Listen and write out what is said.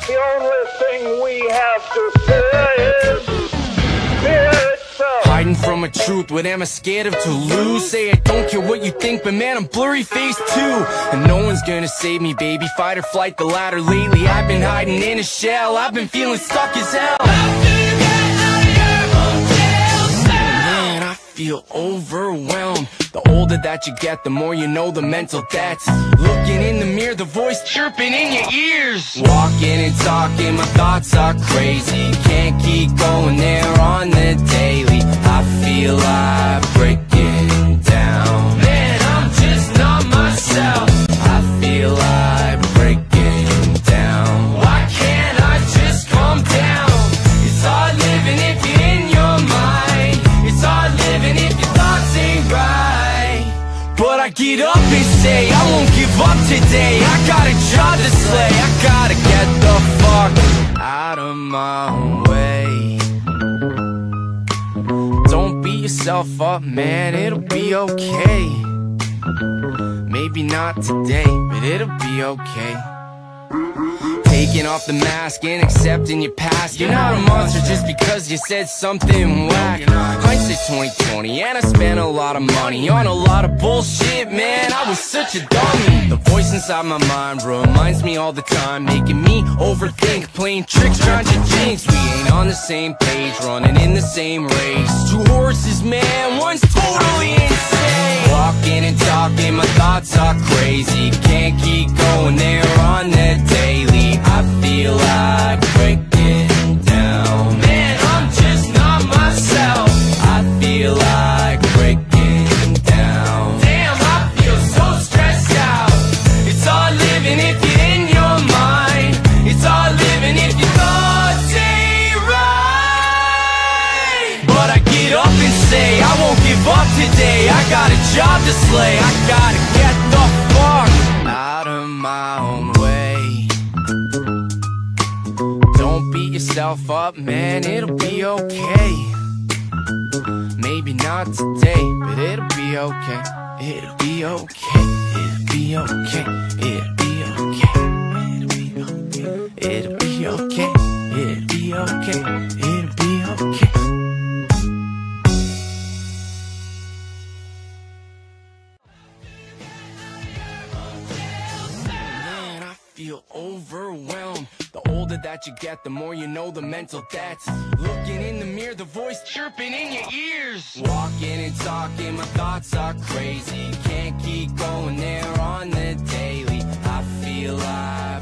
The only thing we have to fear is fear itself. Hiding from a truth, what am I scared of to lose? Say I don't care what you think, but man, I'm Blurryface too. And no one's gonna save me, baby. Fight or flight, the latter lately. I've been hiding in a shell, I've been feeling stuck as hell. Man, I feel overwhelmed. The older that you get, the more you know the mental debts. Looking in the mirror, the voice chirping in your ears. Walking and talking, my thoughts are crazy. Can't keep going there on the daily. I feel like breaking down. Man, I'm just not myself. I feel like breaking down. Why can't I just calm down? It's hard living if you're in your mind. It's hard living if your thoughts ain't right. But I get up and say I won't give up today. I got a job to slay. I gotta get the fuck out of my own way. Don't beat yourself up, man, it'll be okay. Maybe not today, but it'll be okay. Taking off the mask and accepting your past. You're not a monster just because you said something whack. Hindsight 2020, and I spent a lot of money on a lot of bullshit, man, I was such a dummy. The voice inside my mind reminds me all the time, making me overthink, playing tricks, trying to jinx. We ain't on the same page, running in the same race. Two horses, man, one's totally insane. Walking and talking, my thoughts are crazy. Can't keep going there on the daily. I feel like breaking down. Man, I'm just not myself. I feel like breaking down. Damn, I feel so stressed out. It's hard living if you're in your mind. It's hard living if your thoughts ain't right. But I get up and say I won't give up today. I got a job to slay. I gotta get the fuck out of my own way. Don't beat yourself up, man, it'll be okay. Maybe not today, but it'll be okay. It'll be okay. It'll be okay. It'll be okay. It'll be okay. It'll be okay. It'll be okay. Man, I feel overwhelmed. The older that you get, the more you know the mental debts. Looking in the mirror, the voice chirping in your ears. Walking and talking, my thoughts are crazy. Can't keep going there on the daily. I feel like